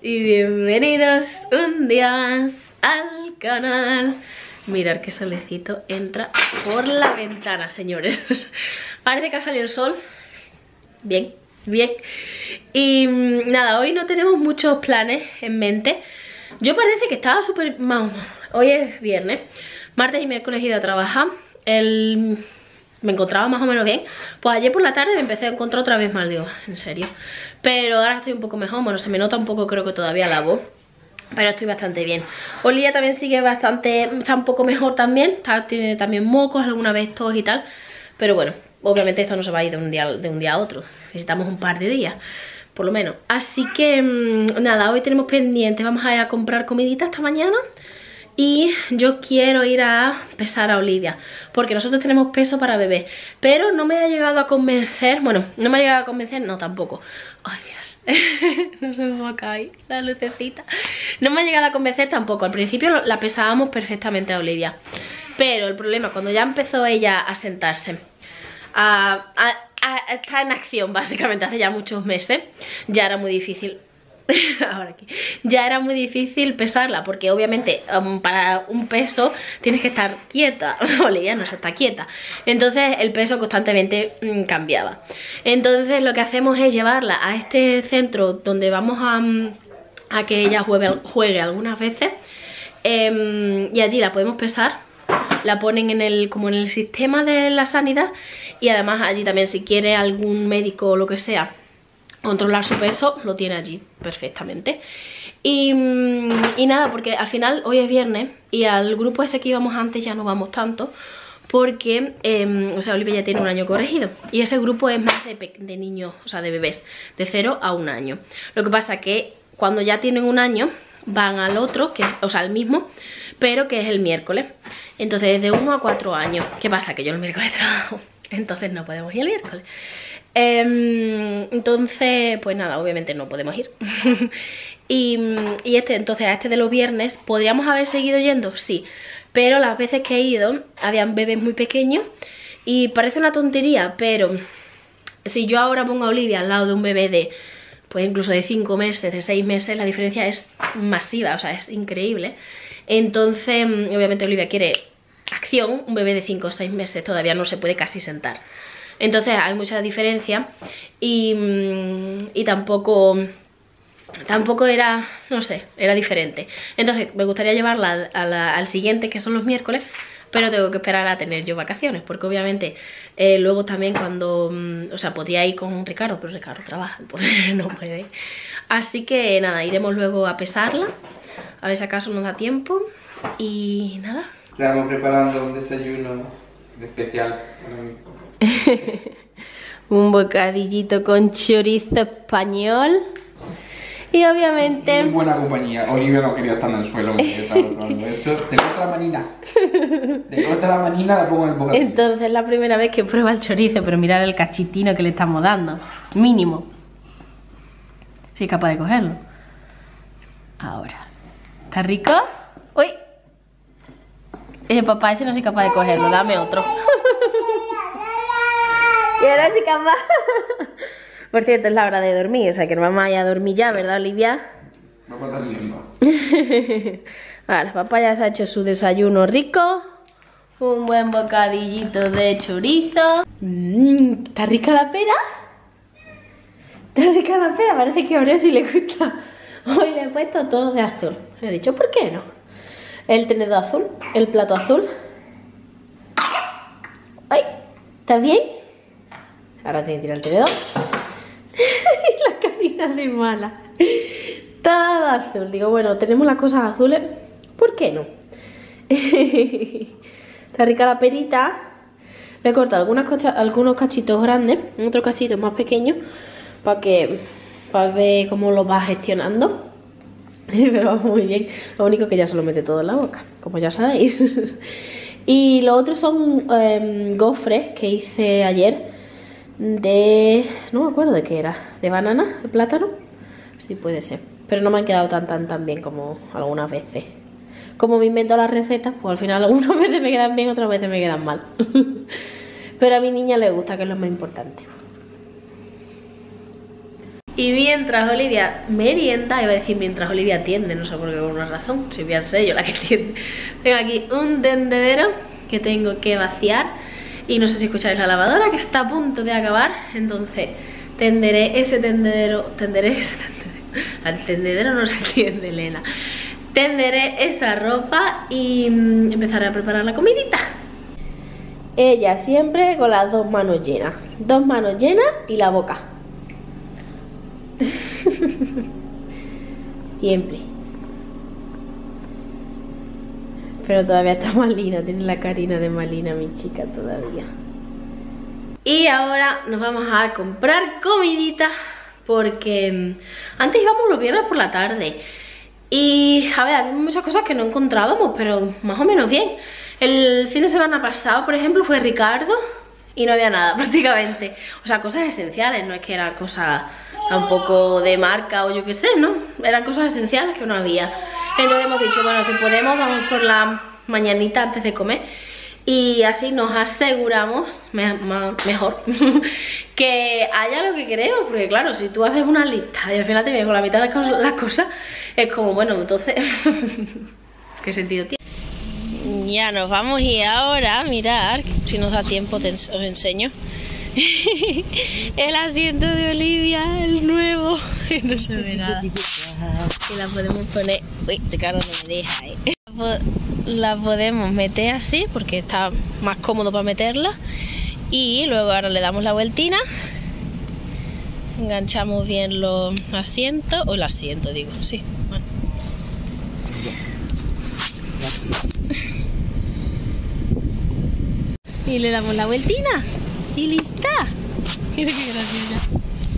y bienvenidos un día más al canal. Mirad qué solecito entra por la ventana, señores. Parece que ha salido el sol. Bien, bien. Y nada, hoy no tenemos muchos planes en mente. Yo parece que estaba súper... Hoy es viernes. Martes y miércoles he ido a trabajar. Me encontraba más o menos bien. Pues ayer por la tarde me empecé a encontrar otra vez mal, digo, en serio. Pero ahora estoy un poco mejor, bueno, se me nota un poco, creo que todavía la voz, pero estoy bastante bien. Olivia también sigue bastante, está un poco mejor también, tiene también mocos, alguna vez tos y tal. Pero bueno, obviamente esto no se va a ir de un día a otro, necesitamos un par de días, por lo menos. Así que nada, hoy tenemos pendiente, vamos a ir a comprar comidita esta mañana. Y yo quiero ir a pesar a Olivia, porque nosotros tenemos peso para bebé. Pero no me ha llegado a convencer. Bueno, no me ha llegado a convencer, no, tampoco. Ay, miras, no se me va a caer la lucecita. No me ha llegado a convencer tampoco. Al principio la pesábamos perfectamente a Olivia, pero el problema, cuando ya empezó ella a sentarse, a estar en acción básicamente hace ya muchos meses, ya era muy difícil. Ahora aquí. Ya era muy difícil pesarla, porque obviamente para un peso tienes que estar quieta. Olivia no se está quieta, entonces el peso constantemente cambiaba. Entonces lo que hacemos es llevarla a este centro donde vamos a que ella juegue algunas veces, y allí la podemos pesar. La ponen como en el sistema de la sanidad, y además allí también, si quiere algún médico o lo que sea controlar su peso, lo tiene allí perfectamente. Y nada, porque al final hoy es viernes y al grupo ese que íbamos antes ya no vamos tanto, porque o sea, Olivia ya tiene un año corregido y ese grupo es más de niños, o sea, de bebés de 0 a 1 año. Lo que pasa que cuando ya tienen 1 año van al otro, o sea, al mismo, pero que es el miércoles. Entonces de 1 a 4 años. ¿Qué pasa? Que yo el miércoles trabajo, entonces no podemos ir el miércoles. Entonces, pues nada, obviamente no podemos ir. y entonces a este de los viernes podríamos haber seguido yendo, sí, pero las veces que he ido habían bebés muy pequeños y parece una tontería, pero si yo ahora pongo a Olivia al lado de un bebé de, pues incluso de 5 meses, de 6 meses, la diferencia es masiva, o sea, es increíble. Entonces, obviamente Olivia quiere acción, un bebé de 5 o 6 meses todavía no se puede casi sentar. Entonces hay mucha diferencia y tampoco era, no sé, era diferente. Entonces me gustaría llevarla al siguiente, que son los miércoles, pero tengo que esperar a tener yo vacaciones, porque obviamente luego también cuando, o sea, podría ir con Ricardo, pero Ricardo trabaja, entonces no puede ir. Así que nada, iremos luego a pesarla, a ver si acaso nos da tiempo y nada. Estamos preparando un desayuno especial para mí. Un bocadillito con chorizo español. Y obviamente... Muy buena compañía. Olivia no quería estar en el suelo porque estaba probando esto. De otra manina. De otra manina la pongo en el bocadillo. Entonces es la primera vez que prueba el chorizo, pero mirad el cachitino que le estamos dando. Mínimo. Si es capaz de cogerlo. Ahora. ¿Está rico? ¡Uy! Papá, ese no soy capaz de cogerlo. Dame otro. Y ahora sí capaz. Por cierto, es la hora de dormir, o sea que no vamos a ir a dormir ya, ¿verdad, Olivia? Papá está viendo. Ahora, papá ya se ha hecho su desayuno rico. Un buen bocadillito de chorizo. ¿Está rica la pera? ¿Está rica la pera? Parece que a Oreo sí le gusta. Hoy le he puesto todo de azul. He dicho, ¿por qué no? El tenedor azul, el plato azul. ¡Ay! ¿Está bien? Ahora tiene que tirar el tenedor. Y la carina de mala. Todo azul. Digo, bueno, tenemos las cosas azules, ¿por qué no? Está rica la perita. Le he cortado algunos cachitos grandes, otros cachitos más pequeños, para ver cómo lo va gestionando. Pero va muy bien. Lo único que ya se lo mete todo en la boca, como ya sabéis. Y los otros son gofres que hice ayer de... no me acuerdo de qué era. ¿De banana? ¿De plátano? Sí, puede ser. Pero no me han quedado tan bien como algunas veces. Como me invento las recetas, pues al final algunas veces me quedan bien, otras veces me quedan mal. Pero a mi niña le gusta, que es lo más importante. Y mientras Olivia merienda, iba a decir mientras Olivia tiende, no sé por qué, por una razón, si bien sé yo la que tiende. Tengo aquí un tendedero que tengo que vaciar y no sé si escucháis la lavadora que está a punto de acabar, entonces tenderé ese tendedero, al tendedero no se tiende, Elena. Tenderé esa ropa y empezaré a preparar la comidita. Ella siempre con las dos manos llenas y la boca. Siempre. Pero todavía está malina, tiene la carina de malina mi chica todavía. Y ahora nos vamos a comprar comidita porque antes íbamos los viernes por la tarde. Y a ver, había muchas cosas que no encontrábamos, pero más o menos bien. El fin de semana pasado, por ejemplo, fue Ricardo y no había nada prácticamente. O sea, cosas esenciales, no es que eran cosas tampoco de marca o yo qué sé, ¿no? Eran cosas esenciales que no había. Entonces hemos dicho, bueno, si podemos vamos por la mañanita antes de comer. Y así nos aseguramos, mejor, que haya lo que queremos. Porque claro, si tú haces una lista y al final te vienes con la mitad de las cosas, es como, bueno, entonces, ¿qué sentido tiene? Ya nos vamos y ahora, mirad, si nos da tiempo os enseño. El asiento de Olivia, el nuevo, no se ve nada. Y la podemos poner, uy, Ricardo no me deja, la podemos meter así porque está más cómodo para meterla. Y luego ahora le damos la vueltina, enganchamos bien los asientos, o el asiento digo, sí, bueno. Y le damos la vueltina y lista. Mira qué graciosa.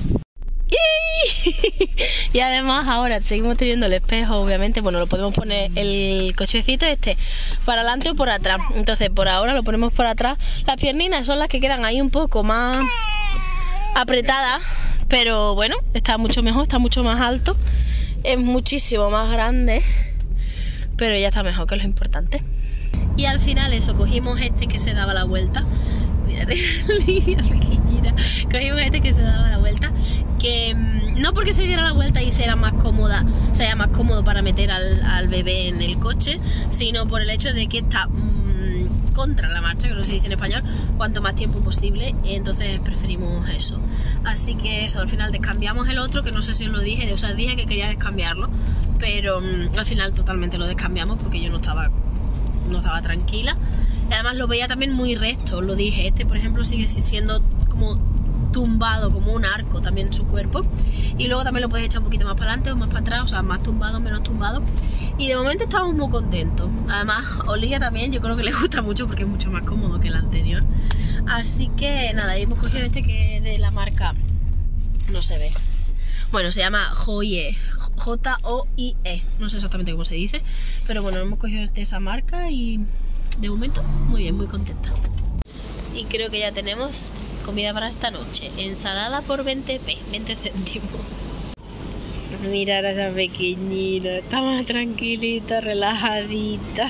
Y además ahora seguimos teniendo el espejo, obviamente, bueno, lo podemos poner el cochecito este para adelante o por atrás. Entonces por ahora lo ponemos por atrás. Las pierninas son las que quedan ahí un poco más apretadas, pero bueno, está mucho mejor, está mucho más alto, es muchísimo más grande, pero ya está mejor, que es lo importante. Y al final eso, cogimos este que se daba la vuelta. Mirad, cogimos este que se daba la vuelta, que no porque se diera la vuelta y sea más cómoda, sea más cómodo para meter al bebé en el coche, sino por el hecho de que está contra la marcha, que no se dice en español, cuanto más tiempo posible, entonces preferimos eso. Así que eso, al final descambiamos el otro, que no sé si os lo dije, o sea, dije que quería descambiarlo, pero al final totalmente lo descambiamos porque yo no estaba tranquila. Y además lo veía también muy recto, lo dije, este por ejemplo sigue siendo como tumbado, como un arco también su cuerpo, y luego también lo puedes echar un poquito más para adelante o más para atrás, o sea, más tumbado, menos tumbado, y de momento estamos muy contentos. Además Olivia también, yo creo que le gusta mucho porque es mucho más cómodo que el anterior. Así que nada, hemos cogido este que es de la marca, no se ve, bueno, se llama Joie, J-O-I-E, no sé exactamente cómo se dice, pero bueno, hemos cogido de esa marca y de momento muy bien, muy contenta. Y creo que ya tenemos comida para esta noche, ensalada por 20 céntimos. Mirar a esa pequeñita, está más tranquilita, relajadita.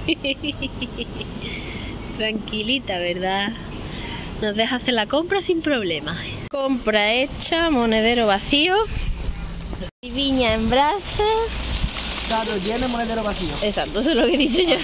Tranquilita, ¿verdad? Nos deja hacer la compra sin problema. Compra hecha, monedero vacío. Y viña en brazos. Claro, lleno, monedero vacío. Exacto, eso es lo que he dicho yo.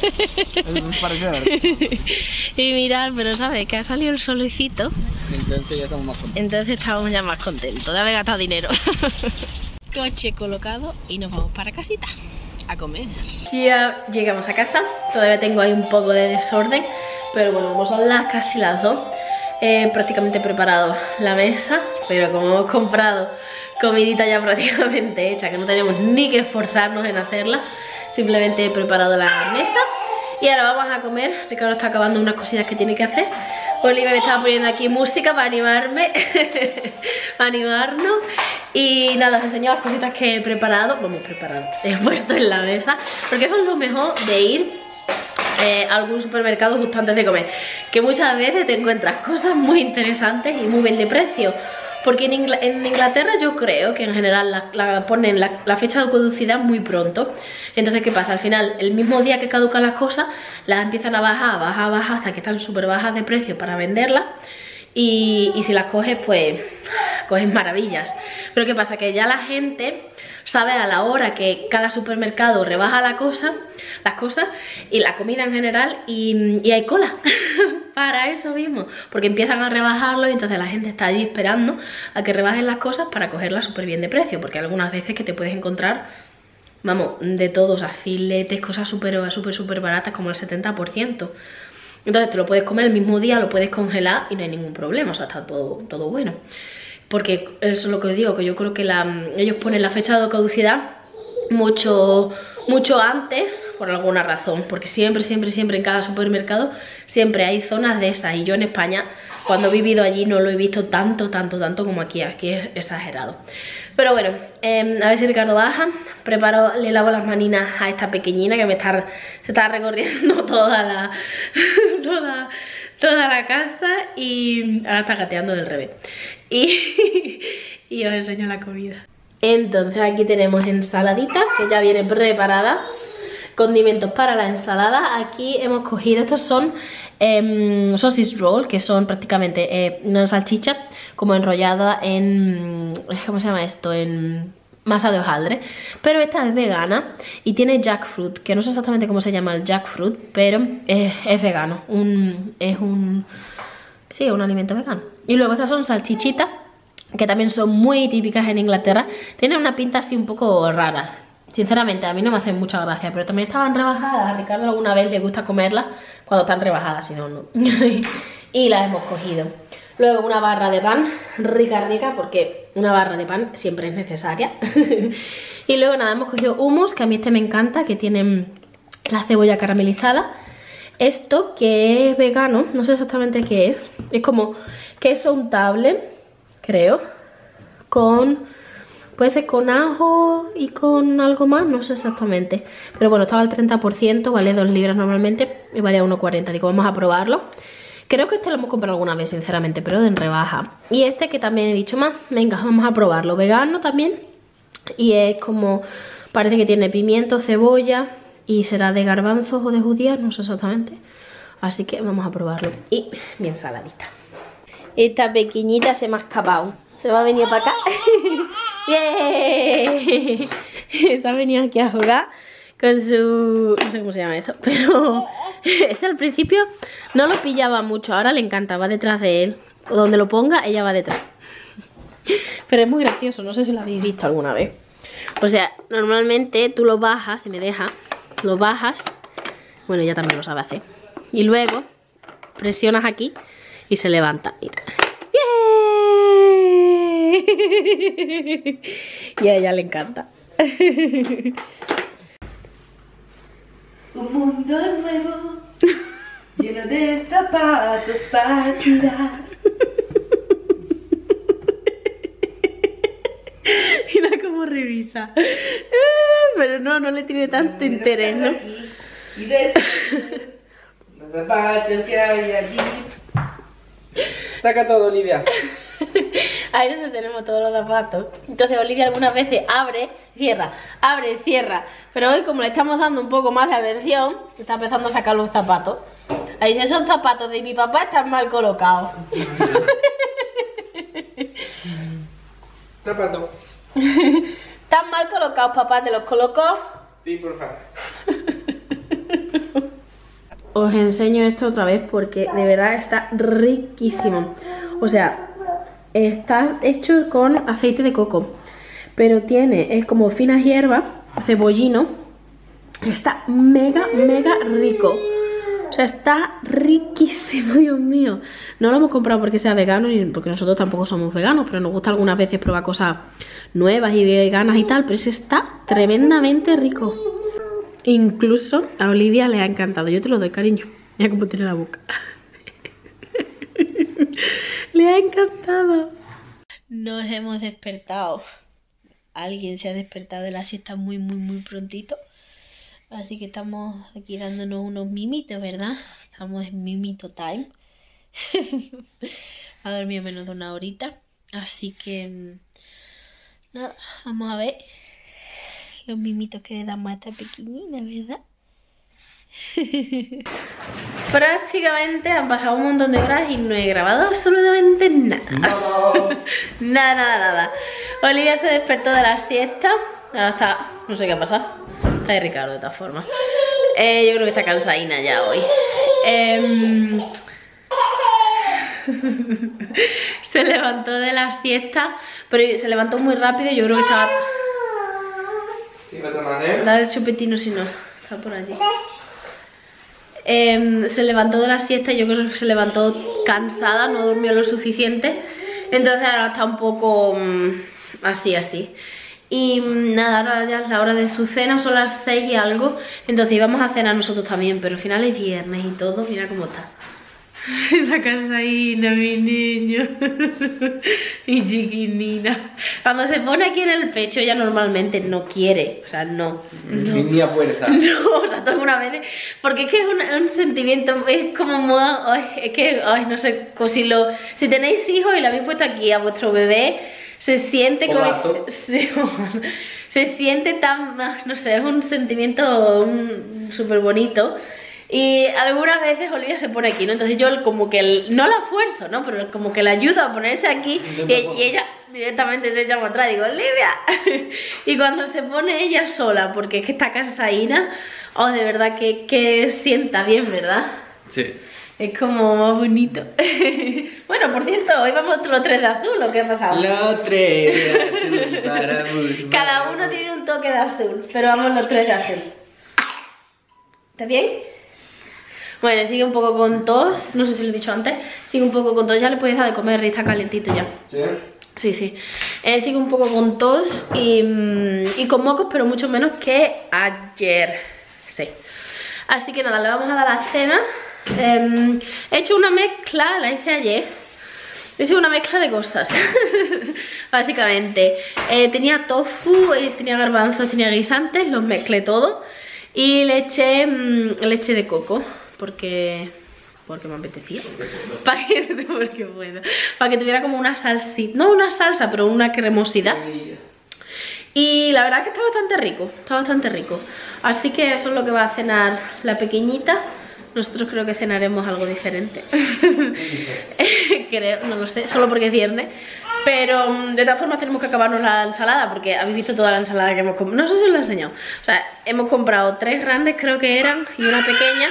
¿Sí? Y mirad, pero sabes que ha salido el solecito. Entonces ya estamos más contentos. Entonces estamos ya más contentos de haber gastado dinero. Coche colocado y nos vamos para casita a comer. Ya llegamos a casa, todavía tengo ahí un poco de desorden, pero bueno, como son casi las 2, he prácticamente preparado la mesa, pero como hemos comprado comidita ya prácticamente hecha, que no tenemos ni que esforzarnos en hacerla, simplemente he preparado la mesa y ahora vamos a comer. Ricardo está acabando unas cosillas que tiene que hacer. Olivia me estaba poniendo aquí música para animarme, para animarnos. Y nada, os enseño las cositas que he preparado, he puesto en la mesa, porque eso es lo mejor de ir a algún supermercado justo antes de comer, que muchas veces te encuentras cosas muy interesantes y muy bien de precio. Porque en Inglaterra yo creo que en general ponen la fecha de caducidad muy pronto. Entonces, ¿qué pasa? Al final, el mismo día que caducan las cosas, las empiezan a bajar hasta que están súper bajas de precio para venderlas. Y si las coges, pues coges maravillas. Pero ¿qué pasa? Que ya la gente sabe a la hora que cada supermercado rebaja las cosas y la comida en general y hay cola para eso mismo, porque empiezan a rebajarlo y entonces la gente está allí esperando a que rebajen las cosas para cogerlas súper bien de precio, porque hay algunas veces que te puedes encontrar, vamos, de todo, o sea, filetes, cosas súper baratas como el 70%. Entonces te lo puedes comer el mismo día, lo puedes congelar y no hay ningún problema, o sea, está todo bueno. Porque eso es lo que os digo, que yo creo que ellos ponen la fecha de caducidad mucho antes, por alguna razón. Porque siempre en cada supermercado siempre hay zonas de esas. Y yo en España, cuando he vivido allí, no lo he visto tanto como aquí. Aquí es exagerado. Pero bueno, a ver si Ricardo baja. Le lavo las maninas a esta pequeñina que se está recorriendo toda la casa y ahora está gateando del revés. Y os enseño la comida. Entonces aquí tenemos ensaladita que ya viene preparada, condimentos para la ensalada. Aquí hemos cogido, estos son sausage roll, que son prácticamente una salchicha como enrollada en, ¿cómo se llama esto? En masa de hojaldre, pero esta es vegana y tiene jackfruit, que no sé exactamente cómo se llama el jackfruit, pero es vegano, sí, es un alimento vegano. Y luego estas son salchichitas, que también son muy típicas en Inglaterra. Tienen una pinta así un poco rara. Sinceramente, a mí no me hacen mucha gracia, pero también estaban rebajadas. A Ricardo alguna vez le gusta comerlas cuando están rebajadas, si no, no. Y las hemos cogido. Luego una barra de pan, rica, porque una barra de pan siempre es necesaria. Y luego nada, hemos cogido hummus, que a mí este me encanta, que tiene la cebolla caramelizada. Esto que es vegano, no sé exactamente qué es como queso untable, creo, puede ser con ajo y con algo más, no sé exactamente, pero bueno, estaba al 30%, vale 2 libras normalmente y vale a 1,40, digo, vamos a probarlo. Creo que este lo hemos comprado alguna vez, sinceramente, pero en rebaja. Y este que también he dicho más, venga, vamos a probarlo, vegano también, y es como, parece que tiene pimiento, cebolla, y será de garbanzos o de judías, no sé exactamente. Así que vamos a probarlo. Y bien saladita. Esta pequeñita se me ha escapado. Se va a venir para acá. ¡Yeah! Se ha venido aquí a jugar con su... no sé cómo se llama eso. Pero ese al principio no lo pillaba mucho. Ahora le encanta, va detrás de él. O donde lo ponga, ella va detrás. Pero es muy gracioso, no sé si lo habéis visto alguna vez. O sea, normalmente tú lo bajas, si me deja, lo bajas, bueno, ya también lo sabe hacer, y luego presionas aquí y se levanta. Mira. ¡Yeah! Y a ella le encanta. Un mundo nuevo, lleno de zapatos para tirar. Mira cómo revisa. Pero no le tiene tanto interés, ¿no? Y de los zapatos que hay allí. Saca todo, Olivia. Ahí es donde tenemos todos los zapatos. Entonces Olivia algunas veces abre, cierra. Pero hoy, como le estamos dando un poco más de atención, está empezando a sacar los zapatos. Ahí dice, esos zapatos de mi papá están mal colocados. Zapato. Están mal colocados, papá, ¿te los colocó? Sí, por favor. Os enseño esto otra vez porque de verdad está riquísimo. O sea, está hecho con aceite de coco, pero es como finas hierbas, cebollino. Está mega rico. O sea, está riquísimo, Dios mío. No lo hemos comprado porque sea vegano, ni porque nosotros tampoco somos veganos, pero nos gusta algunas veces probar cosas nuevas y veganas y tal, pero ese está tremendamente rico. Incluso a Olivia le ha encantado. Yo te lo doy, cariño. Mira cómo tiene la boca. Le ha encantado. Nos hemos despertado. Alguien se ha despertado de la siesta muy prontito. Así que estamos aquí dándonos unos mimitos, ¿verdad? Estamos en mimito time. Ha dormido menos de una horita. Así que... nada, vamos a ver los mimitos que le damos a esta pequeñina, ¿verdad? Prácticamente han pasado un montón de horas y no he grabado absolutamente nada. No. Nada. Olivia se despertó de la siesta. Ahora está, no sé qué ha pasado. Está ahí Ricardo de todas formas. Yo creo que está cansadina ya hoy. Se levantó de la siesta, pero se levantó muy rápido. Yo creo que estaba... Dale el chupetino si no, está por allí. Se levantó de la siesta y yo creo que se levantó cansada, no durmió lo suficiente. Entonces ahora está un poco así. Y nada, ahora ya es la hora de su cena, son las 6 y algo. Entonces íbamos a cenar nosotros también, pero al final es viernes y todo, mira cómo está. Está cansadina mi niño. Y chiquinina. Cuando se pone aquí en el pecho ella normalmente no quiere. O sea, no. Ni a fuerza. No, o sea, tú alguna vez. Porque es que es un sentimiento, es como muy, es que, no sé, pues si tenéis hijos y lo habéis puesto aquí a vuestro bebé, se siente como... Se siente tan, no sé, es un sentimiento súper bonito. Y algunas veces Olivia se pone aquí, ¿no? Entonces yo como que no la esfuerzo, ¿no? Pero como que la ayudo a ponerse aquí y ella directamente se echa para atrás. Digo, Olivia. Y cuando se pone ella sola, porque es que está cansadina, de verdad que sienta bien, ¿verdad? Sí. Es como más bonito. Bueno, por cierto, hoy vamos los 3 de azul, ¿o qué ha pasado? Los 3 de azul para Cada uno tiene un toque de azul, pero vamos los 3 de azul. ¿Está bien? Bueno, sigue un poco con tos, no sé si lo he dicho antes, sigue un poco con tos, ya le puedes dar de comer, está calentito ya. ¿Sí? Sí. Sigue un poco con tos y con mocos, pero mucho menos que ayer. Sí. Así que nada, le vamos a dar la cena. He hecho una mezcla, la hice ayer. He hecho una mezcla de cosas. Básicamente. Tenía tofu, tenía garbanzos, tenía guisantes, los mezclé todo. Y le eché leche de coco. Porque me apetecía. Porque puedo. Para que tuviera como una salsita. No una salsa, pero una cremosidad. Y la verdad es que está bastante rico. Está bastante rico. Así que eso es lo que va a cenar la pequeñita. Nosotros creo que cenaremos algo diferente. Creo, no lo sé, solo porque es viernes. Pero de todas formas tenemos que acabarnos la ensalada, porque habéis visto toda la ensalada que hemos comprado. No sé si os lo he enseñado. O sea, hemos comprado 3 grandes, creo que eran, y una pequeña.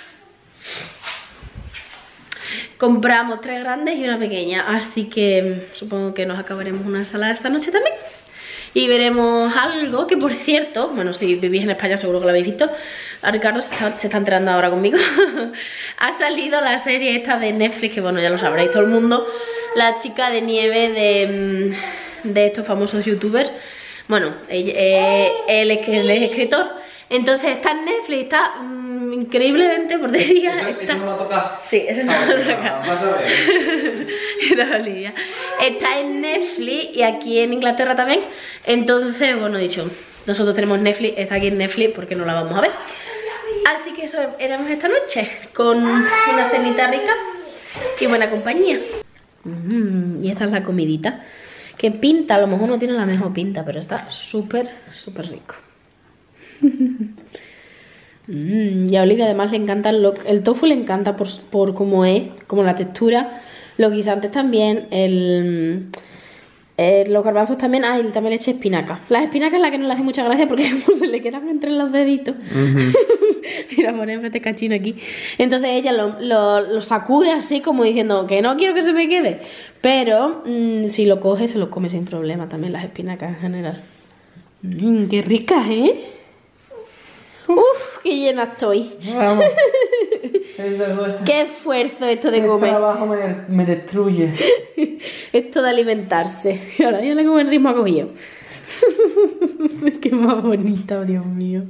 Compramos 3 grandes y una pequeña. Así que supongo que nos acabaremos una ensalada esta noche también. Y veremos algo que, por cierto, bueno, si vivís en España seguro que lo habéis visto. A Ricardo se está enterando ahora conmigo. Ha salido la serie esta de Netflix, que bueno, ya lo sabréis todo el mundo. La chica de nieve de estos famosos youtubers. Bueno, él es escritor. Entonces está en Netflix, está increíblemente por día. ¿Eso no lo toca? Sí, eso no lo toca. Vas a ver. Era Olivia. Está en Netflix y aquí en Inglaterra también. Entonces, bueno, dicho, nosotros tenemos Netflix, está aquí en Netflix porque no la vamos a ver. Así que eso éramos esta noche, con una cenita rica y buena compañía. Y esta es la comidita, que pinta, a lo mejor no tiene la mejor pinta, pero está súper rico. Y a Olivia además le encanta el tofu, le encanta por cómo es, como la textura. Los guisantes también, los garbanzos también. Y también le eché espinaca. Las espinacas es la que no le hace mucha gracia porque se le quedan entre los deditos. Mira, ponemos este cachino aquí. Entonces ella lo sacude así como diciendo que no quiero que se me quede. Pero si lo coge se lo come sin problema también las espinacas en general. Qué ricas, ¿eh? Uf, qué llena estoy. Vamos. Qué esfuerzo esto de El comer. trabajo me destruye. Esto de alimentarse. Ahora ya le como el ritmo ha cogido. Qué más bonita, Dios mío.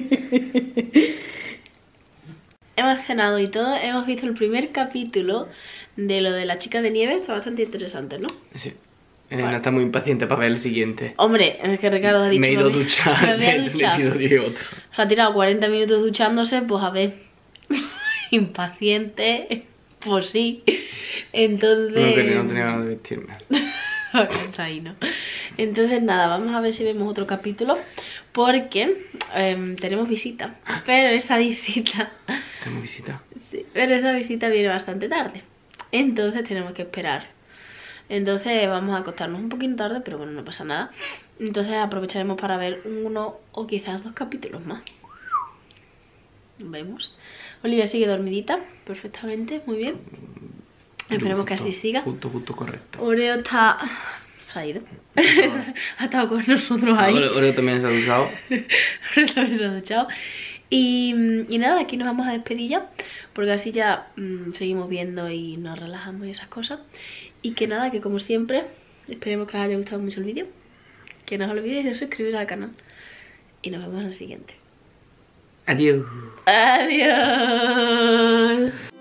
Hemos cenado y todo. Hemos visto el primer capítulo de lo de la chica de nieve. Está bastante interesante, ¿no? Sí. No está muy impaciente para ver el siguiente. Hombre, es que Ricardo ha dicho... Me he ido a duchar. Me voy a duchar. Se ha tirado 40 minutos duchándose, pues a ver... Impaciente, pues sí. Entonces... No tenía ganas de vestirme. Entonces nada, vamos a ver si vemos otro capítulo. porque tenemos visita. Pero esa visita... ¿Tenemos visita? Sí, pero esa visita viene bastante tarde. Entonces tenemos que esperar. Entonces vamos a acostarnos un poquito tarde, pero bueno, no pasa nada. Entonces aprovecharemos para ver 1 o quizás 2 capítulos más. Vemos. Olivia sigue dormidita perfectamente, muy bien. Esperemos que así siga. Justo, correcto. Oreo está... se ha ido. Ha estado con nosotros ahí. Oreo también se ha duchado. Oreo también se ha duchado. Y nada, aquí nos vamos a despedir ya, porque así ya seguimos viendo y nos relajamos y esas cosas. Y que nada, que como siempre, esperemos que os haya gustado mucho el vídeo. Que no os olvidéis de suscribiros al canal. Y nos vemos en el siguiente. Adiós. Adiós.